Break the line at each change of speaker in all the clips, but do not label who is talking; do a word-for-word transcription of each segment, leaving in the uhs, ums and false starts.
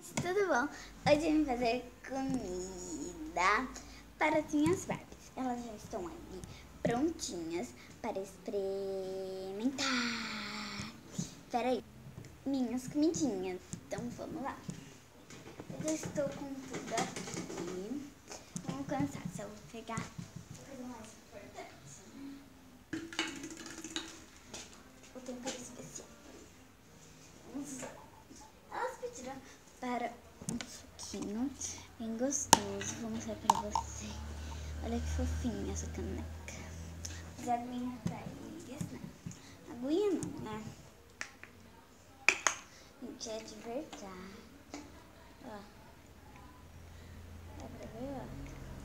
tudo bom? Hoje eu vim fazer comida para as minhas Barbies. Elas já estão ali prontinhas para experimentar. Espera aí, minhas comidinhas. Então vamos lá. Eu já estou com tudo aqui. Vamos começar. Se eu vou pegar a coisa mais importante, né? O tempero especial. Vamos lá. Elas pediram para um suquinho bem gostoso. Vou mostrar pra você. Olha que fofinha essa caneca. Mas a aguinha pra eles, né? Aguinha não, né? Gente, é de verdade. Ó. Dá pra ver, ó.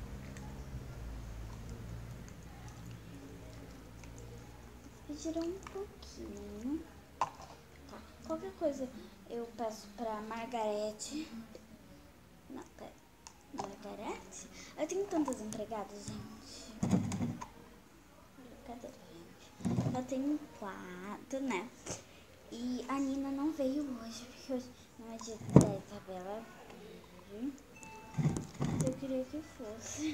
Pediram um pouquinho. Tá. Qualquer coisa eu peço pra Margarete. Não, pera. Margarete? Eu tenho tantas empregadas, gente. Cadê, gente? Eu tenho quatro, né? E a Nina não veio hoje, porque hoje não é dia da Isabela. Eu queria que fosse.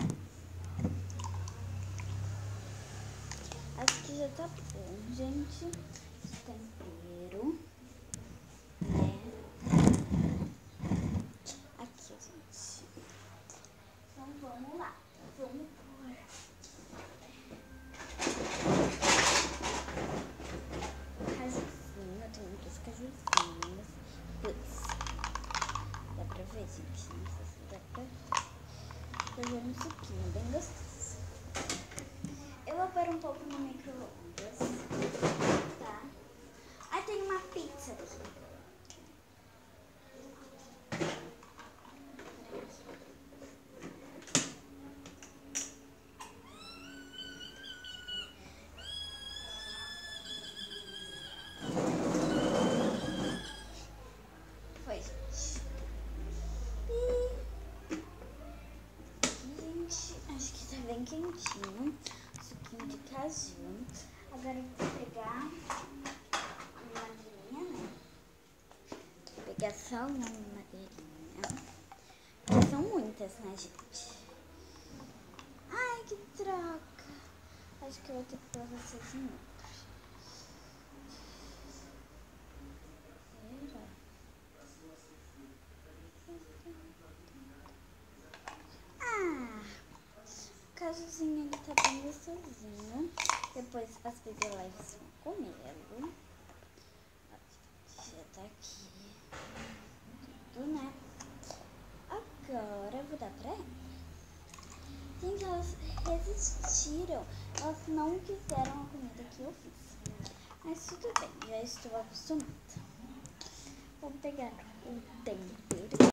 Acho que já tá bom, gente. Esse tempero. Né? Aqui, gente. Então vamos lá. Vamos pôr. Cajuzinho. Eu tenho muitos cajuzinhos. Dois. Dá pra ver, gente? Não sei se dá pra ver. Fazer um suquinho bem gostoso. Eu vou pôr um pouco no micro-ondas, tá? Ah, tem uma pizza aqui. Foi, gente. E... gente, acho que tá bem quentinho. Suquinho de caju. Agora eu vou pegar uma madeirinha, né? Vou pegar só uma madeirinha. Porque são muitas, né, gente? Ai, que troca. Acho que eu vou ter que pôr vocês em outro. Será? Ah, o cajuzinho ele tá bem gostosinho. Depois as leves vão comê-lo. Já tá aqui. Tudo, né? Agora eu vou dar pra ela. Gente, elas resistiram. Elas não quiseram a comida que eu fiz. Mas tudo bem, já estou acostumada. Vou pegar o tempero.